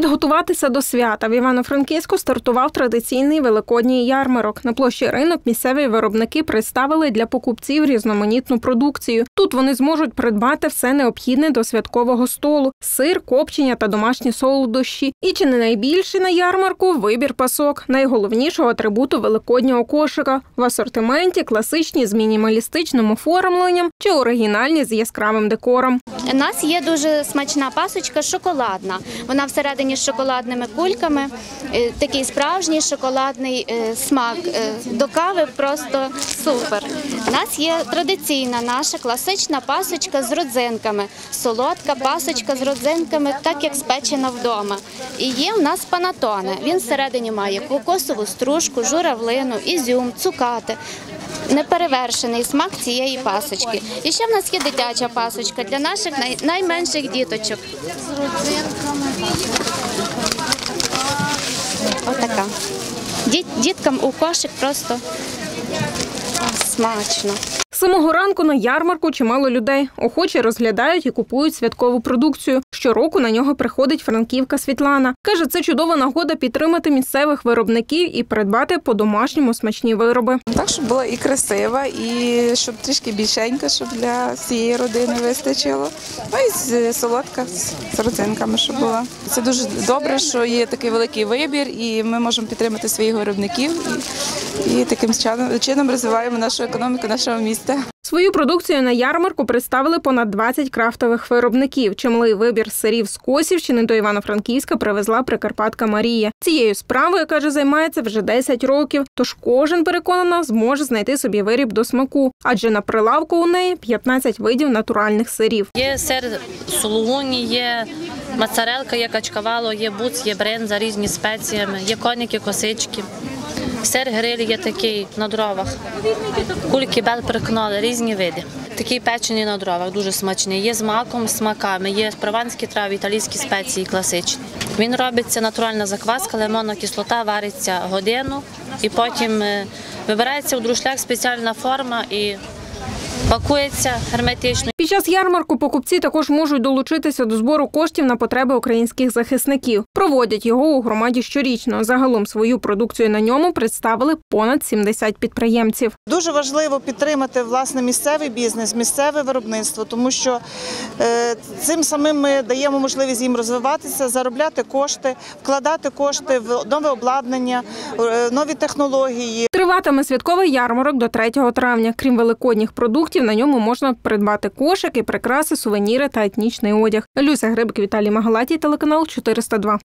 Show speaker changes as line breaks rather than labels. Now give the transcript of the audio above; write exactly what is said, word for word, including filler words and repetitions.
Підготуватися до свята в Івано-Франківську стартував традиційний великодній ярмарок. На площі Ринок місцеві виробники представили для покупців різноманітну продукцію. Тут вони зможуть придбати все необхідне до святкового столу – сир, копчення та домашні солодощі. І чи не найбільший на ярмарку – вибір пасок – найголовнішого атрибуту великоднього кошика. В асортименті класичні з мінімалістичним оформленням чи оригінальні з яскравим декором.
У нас є дуже смачна пасочка шоколадна. Вона всередині з шоколадними кульками. Такий справжній шоколадний смак. До кави просто супер. У нас є традиційна наша класична пасочка з родзинками. Солодка пасочка з родзинками, так як спечена вдома. І є у нас панатоне. Він всередині має кокосову стружку, журавлину, ізюм, цукати. Неперевершений смак цієї пасочки. І ще в нас є дитяча пасочка для наших най... найменших діточок. З родзинками. Отака. Діт... Діткам у кошик просто смачно.
З самого ранку на ярмарку чимало людей. Охоче розглядають і купують святкову продукцію. Щороку на нього приходить франківка Світлана. Каже, це чудова нагода підтримати місцевих виробників і придбати по-домашньому смачні вироби.
Так, щоб була і красива, і щоб трішки більшенька, щоб для всієї родини вистачило. Ну і солодка з родзинками, щоб була. Це дуже добре, що є такий великий вибір, і ми можемо підтримати своїх виробників. І, і таким чином розвиваємо нашу економіку нашого міста.
Свою продукцію на ярмарку представили понад двадцять крафтових виробників. Чималий вибір сирів з Косівщини до Івано-Франківська привезла прикарпатка Марія. Цією справою, каже, займається вже десять років, тож кожен, переконана, зможе знайти собі виріб до смаку. Адже на прилавку у неї п'ятнадцять видів натуральних сирів.
Є сир сулугуні, є моцарелка, є качкавало, є буц, є бринза, різні спеціями, є коники, косички. Сир гриль є такий на дровах, кульки бел переконули, різні види. Такий печений на дровах, дуже смачний. Є з маком, смаками, є прованські трави, італійські спеції, класичні. Він робиться натуральна закваска, лимонна кислота, вариться годину і потім вибирається у друшлях спеціальна форма і пакується герметично.
Під час ярмарку покупці також можуть долучитися до збору коштів на потреби українських захисників. Проводять його у громаді щорічно. Загалом свою продукцію на ньому представили понад сімдесят підприємців.
Дуже важливо підтримати власне місцевий бізнес, місцеве виробництво, тому що е, цим самим ми даємо можливість їм розвиватися, заробляти кошти, вкладати кошти в нове обладнання, е, нові технології.
Триватиме святковий ярмарок до третього травня. Крім великодніх продуктів, на ньому можна придбати кошики, прикраси, сувеніри та етнічний одяг. Люся Грибик, Віталій Магалатій, телеканал чотириста два.